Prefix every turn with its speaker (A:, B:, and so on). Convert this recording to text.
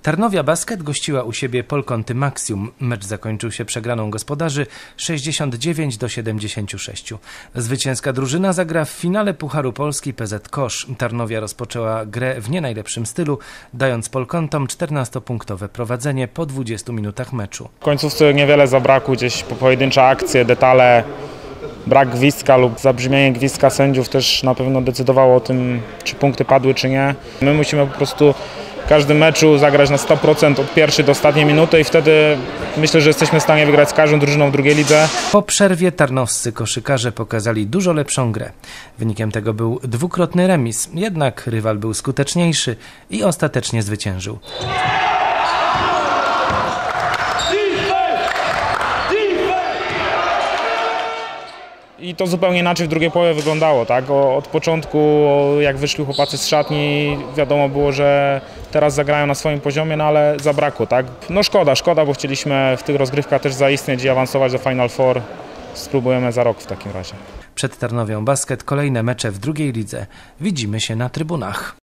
A: Tarnowia Basket gościła u siebie Polkonty Maxium. Mecz zakończył się przegraną gospodarzy 69-76. Zwycięska drużyna zagra w finale Pucharu Polski PZ Kosz. Tarnowia rozpoczęła grę w nie najlepszym stylu, dając Polkontom 14-punktowe prowadzenie po 20 minutach meczu.
B: W końcówce niewiele zabrakło, gdzieś pojedyncze akcje, detale, brak gwizdka lub zabrzmienie gwizdka sędziów też na pewno decydowało o tym, czy punkty padły, czy nie. My musimy po prostu w każdym meczu zagrać na 100% od pierwszej do ostatniej minuty i wtedy myślę, że jesteśmy w stanie wygrać z każdą drużyną w drugiej lidze.
A: Po przerwie tarnowscy koszykarze pokazali dużo lepszą grę. Wynikiem tego był dwukrotny remis, jednak rywal był skuteczniejszy i ostatecznie zwyciężył.
B: I to zupełnie inaczej w drugiej połowie wyglądało, tak? Od początku, jak wyszli chłopacy z szatni, wiadomo było, że teraz zagrają na swoim poziomie, no ale zabrakło, tak? No szkoda, bo chcieliśmy w tych rozgrywkach też zaistnieć i awansować do Final Four. Spróbujemy za rok w takim razie.
A: Przed Tarnowią Basket kolejne mecze w drugiej lidze. Widzimy się na trybunach.